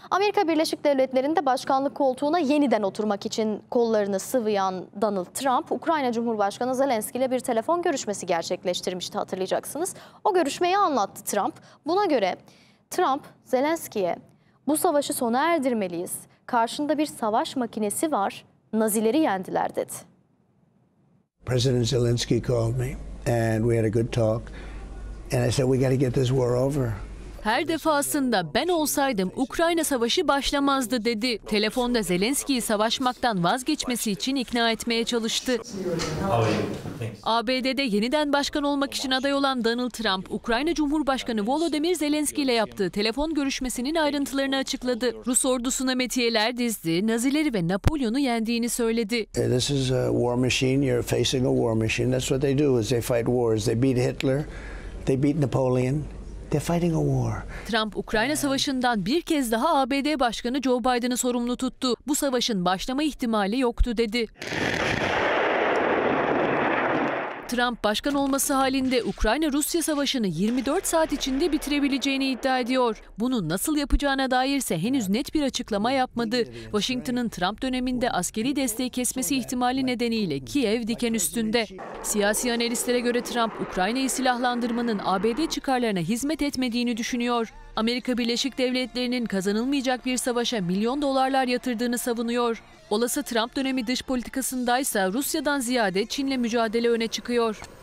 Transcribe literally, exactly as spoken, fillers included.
Amerika Birleşik Devletleri'nde başkanlık koltuğuna yeniden oturmak için kollarını sıvayan Donald Trump, Ukrayna Cumhurbaşkanı Zelenski ile bir telefon görüşmesi gerçekleştirmişti, hatırlayacaksınız. O görüşmeyi anlattı Trump. Buna göre Trump, Zelenski'ye bu savaşı sona erdirmeliyiz, karşında bir savaş makinesi var, Nazileri yendiler dedi. President Zelensky called me and we had a good talk and I said we got to get this war over. Her defasında ben olsaydım Ukrayna savaşı başlamazdı dedi. Telefonda Zelenski'yi savaşmaktan vazgeçmesi için ikna etmeye çalıştı. A B D'de yeniden başkan olmak için aday olan Donald Trump, Ukrayna Cumhurbaşkanı Volodymyr Zelenski ile yaptığı telefon görüşmesinin ayrıntılarını açıkladı. Rus ordusuna metiyeler dizdi, Nazileri ve Napolyon'u yendiğini söyledi. This is a war machine. You're facing a war machine. That's what they do, is they fight wars. They beat Hitler, they beat Napoleon. They're fighting a war. Trump, Ukrayna Savaşı'ndan bir kez daha A B D Başkanı Joe Biden'ı sorumlu tuttu. Bu savaşın başlama ihtimali yoktu dedi. Trump, başkan olması halinde Ukrayna-Rusya savaşını yirmi dört saat içinde bitirebileceğini iddia ediyor. Bunu nasıl yapacağına dairse henüz net bir açıklama yapmadı. Washington'ın Trump döneminde askeri desteği kesmesi ihtimali nedeniyle Kiev diken üstünde. Siyasi analistlere göre Trump, Ukrayna'yı silahlandırmanın A B D çıkarlarına hizmet etmediğini düşünüyor. Amerika Birleşik Devletleri'nin kazanılmayacak bir savaşa milyon dolarlar yatırdığını savunuyor. Olası Trump dönemi dış politikasındaysa Rusya'dan ziyade Çin'le mücadele öne çıkıyor.